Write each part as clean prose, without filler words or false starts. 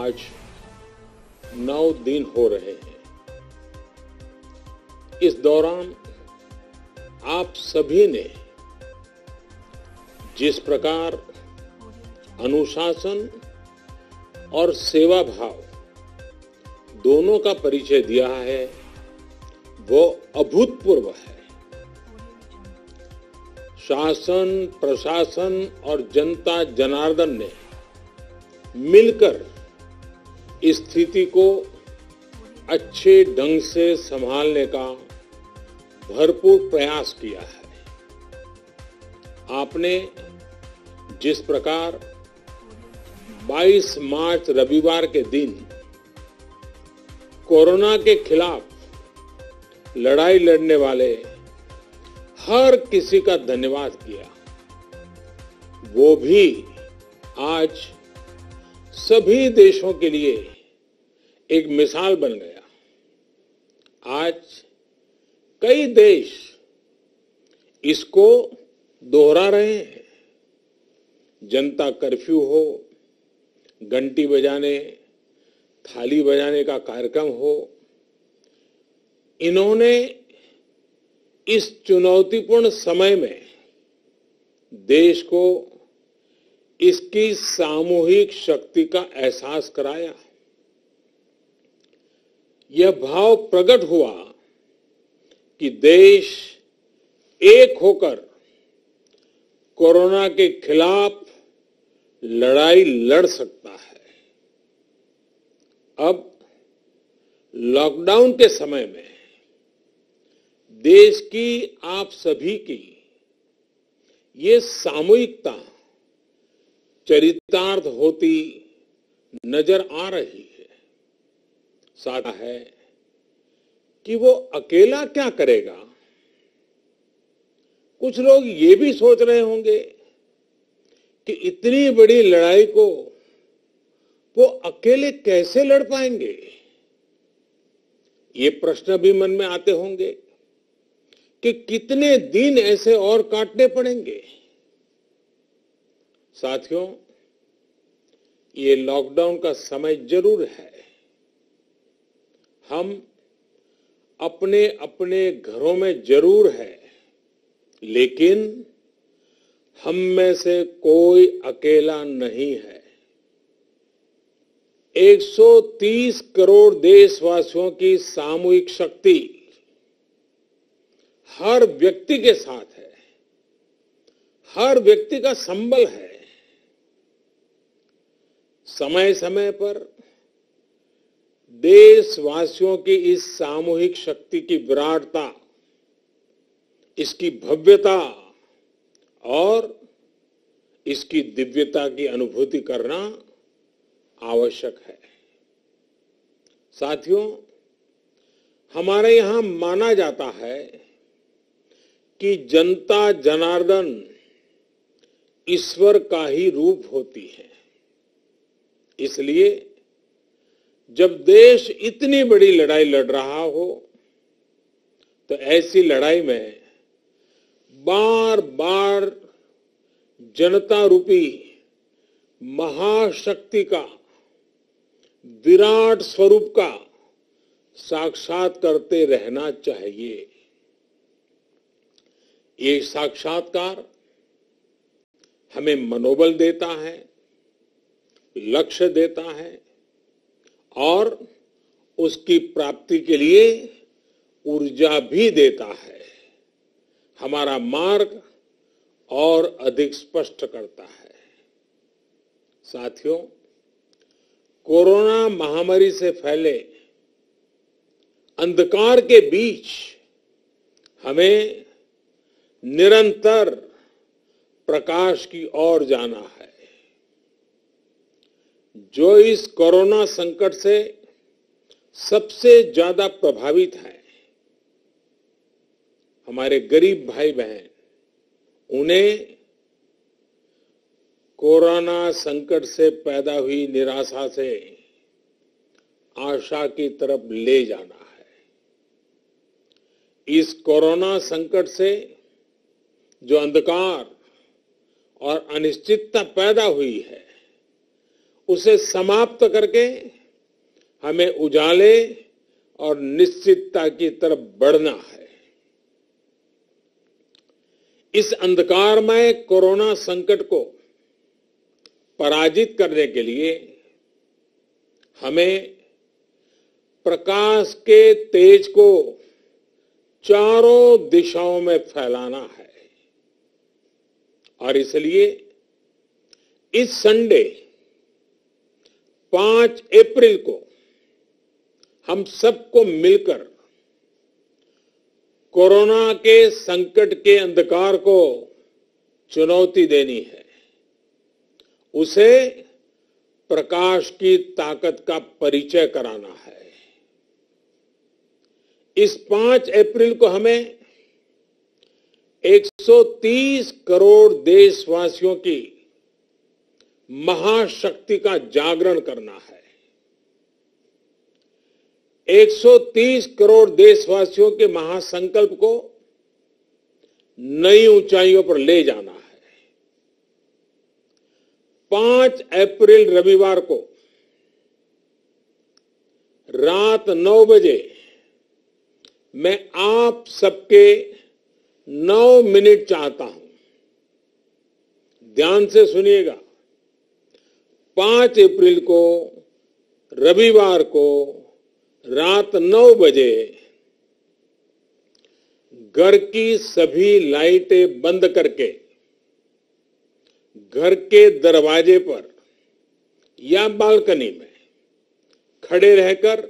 आज 9 दिन हो रहे हैं। इस दौरान आप सभी ने जिस प्रकार अनुशासन और सेवा भाव दोनों का परिचय दिया है, वो अभूतपूर्व है। शासन, प्रशासन और जनता जनार्दन ने मिलकर इस स्थिति को अच्छे ढंग से संभालने का भरपूर प्रयास किया है। आपने जिस प्रकार 22 मार्च रविवार के दिन कोरोना के खिलाफ लड़ाई लड़ने वाले हर किसी का धन्यवाद किया, वो भी आज सभी देशों के लिए एक मिसाल बन गया। आज कई देश इसको दोहरा रहे हैं। जनता कर्फ्यू हो, घंटी बजाने, थाली बजाने का कार्यक्रम हो, इन्होंने इस चुनौतीपूर्ण समय में देश को इसकी सामूहिक शक्ति का एहसास कराया। यह भाव प्रकट हुआ कि देश एक होकर कोरोना के खिलाफ लड़ाई लड़ सकता है। अब लॉकडाउन के समय में देश की आप सभी की ये सामूहिकता चरितार्थ होती नजर आ रही है। साथ है कि वो अकेला क्या करेगा। कुछ लोग ये भी सोच रहे होंगे कि इतनी बड़ी लड़ाई को वो अकेले कैसे लड़ पाएंगे। ये प्रश्न भी मन में आते होंगे कि कितने दिन ऐसे और काटने पड़ेंगे। साथियों, ये लॉकडाउन का समय जरूर है। हम अपने अपने घरों में जरूर है, लेकिन हम में से कोई अकेला नहीं है। 130 करोड़ देशवासियों की सामूहिक शक्ति हर व्यक्ति के साथ है, हर व्यक्ति का संबल है। समय समय पर देशवासियों की इस सामूहिक शक्ति की विराटता, इसकी भव्यता और इसकी दिव्यता की अनुभूति करना आवश्यक है। साथियों, हमारे यहां माना जाता है कि जनता जनार्दन ईश्वर का ही रूप होती है। इसलिए जब देश इतनी बड़ी लड़ाई लड़ रहा हो, तो ऐसी लड़ाई में बार बार जनता रूपी महाशक्ति का, विराट स्वरूप का साक्षात करते रहना चाहिए। ये साक्षात्कार हमें मनोबल देता है, लक्ष्य देता है और उसकी प्राप्ति के लिए ऊर्जा भी देता है। हमारा मार्ग और अधिक स्पष्ट करता है। साथियों, कोरोना महामारी से फैले अंधकार के बीच हमें निरंतर प्रकाश की ओर जाना है। जो इस कोरोना संकट से सबसे ज्यादा प्रभावित है, हमारे गरीब भाई बहन, उन्हें कोरोना संकट से पैदा हुई निराशा से आशा की तरफ ले जाना है। इस कोरोना संकट से जो अंधकार और अनिश्चितता पैदा हुई है, उसे समाप्त करके हमें उजाले और निश्चितता की तरफ बढ़ना है। इस अंधकारमय कोरोना संकट को पराजित करने के लिए हमें प्रकाश के तेज को चारों दिशाओं में फैलाना है और इसलिए इस संडे 5 अप्रैल को हम सबको मिलकर कोरोना के संकट के अंधकार को चुनौती देनी है, उसे प्रकाश की ताकत का परिचय कराना है। इस 5 अप्रैल को हमें 130 करोड़ देशवासियों की महाशक्ति का जागरण करना है। 130 करोड़ देशवासियों के महासंकल्प को नई ऊंचाइयों पर ले जाना है। 5 अप्रैल रविवार को रात 9 बजे मैं आप सबके 9 मिनट चाहता हूं। ध्यान से सुनिएगा। 5 अप्रैल को रविवार को रात 9 बजे घर की सभी लाइटें बंद करके घर के दरवाजे पर या बालकनी में खड़े रहकर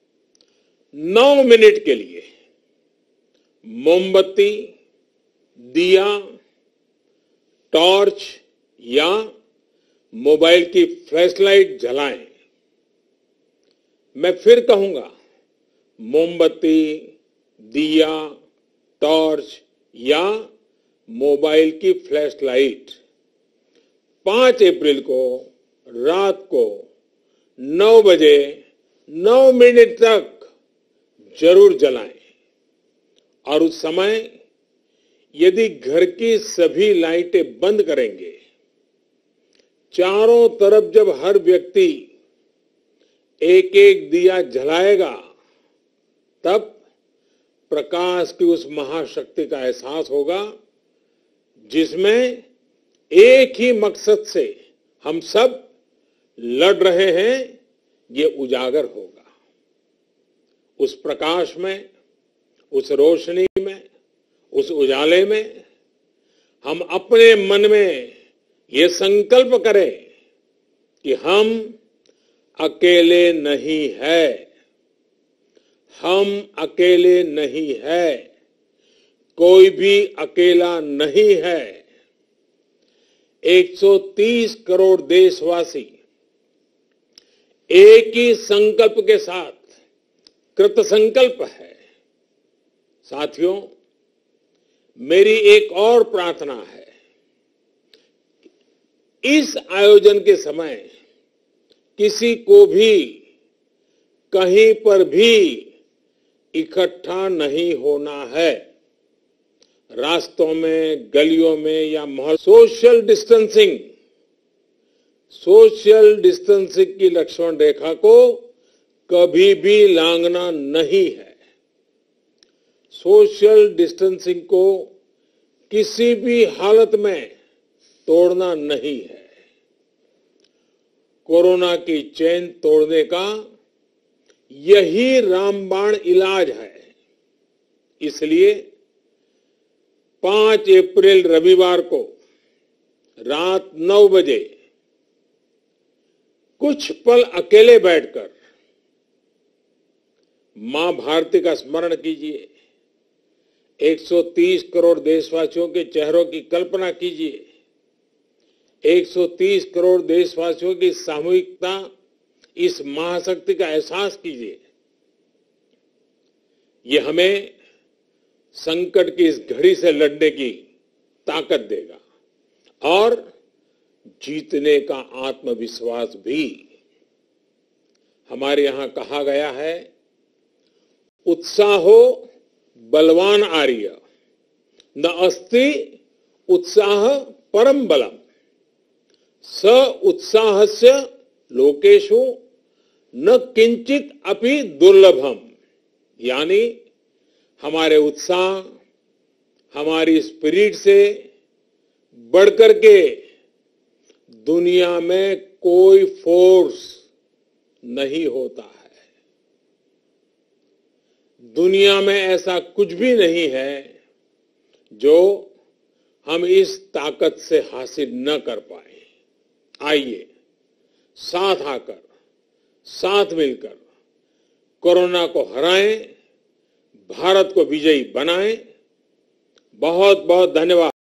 9 मिनट के लिए मोमबत्ती, दिया, टॉर्च या मोबाइल की फ्लैशलाइट जलाएं। मैं फिर कहूंगा, मोमबत्ती, दिया, टॉर्च या मोबाइल की फ्लैशलाइट 5 अप्रैल को रात को 9 बजे 9 मिनट तक जरूर जलाएं और उस समय यदि घर की सभी लाइटें बंद करेंगे, चारों तरफ जब हर व्यक्ति एक एक दिया जलाएगा, तब प्रकाश की उस महाशक्ति का एहसास होगा जिसमें एक ही मकसद से हम सब लड़ रहे हैं, ये उजागर होगा। उस प्रकाश में, उस रोशनी में, उस उजाले में हम अपने मन में ये संकल्प करें कि हम अकेले नहीं है, हम अकेले नहीं है, कोई भी अकेला नहीं है। 130 करोड़ देशवासी एक ही संकल्प के साथ कृत संकल्प है। साथियों, मेरी एक और प्रार्थना है, इस आयोजन के समय किसी को भी कहीं पर भी इकट्ठा नहीं होना है। रास्तों में, गलियों में या मोहल्लों, सोशल डिस्टेंसिंग की लक्ष्मण रेखा को कभी भी लांघना नहीं है। सोशल डिस्टेंसिंग को किसी भी हालत में तोड़ना नहीं है। कोरोना की चेन तोड़ने का यही रामबाण इलाज है। इसलिए 5 अप्रैल रविवार को रात 9 बजे कुछ पल अकेले बैठकर मां भारती का स्मरण कीजिए। 130 करोड़ देशवासियों के चेहरों की कल्पना कीजिए। 130 करोड़ देशवासियों की सामूहिकता, इस महाशक्ति का एहसास कीजिए। ये हमें संकट की इस घड़ी से लड़ने की ताकत देगा और जीतने का आत्मविश्वास भी। हमारे यहां कहा गया है, उत्साहो बलवान आर्य न अस्ति उत्साह परम बलम स उत्साहस्य लोकेषु न किंचित अपि दुर्लभम, यानी हमारे उत्साह, हमारी स्पिरिट से बढ़कर के दुनिया में कोई फोर्स नहीं होता है। दुनिया में ऐसा कुछ भी नहीं है जो हम इस ताकत से हासिल न कर पाए। आइए साथ आकर, साथ मिलकर कोरोना को हराएं, भारत को विजयी बनाएं। बहुत बहुत धन्यवाद।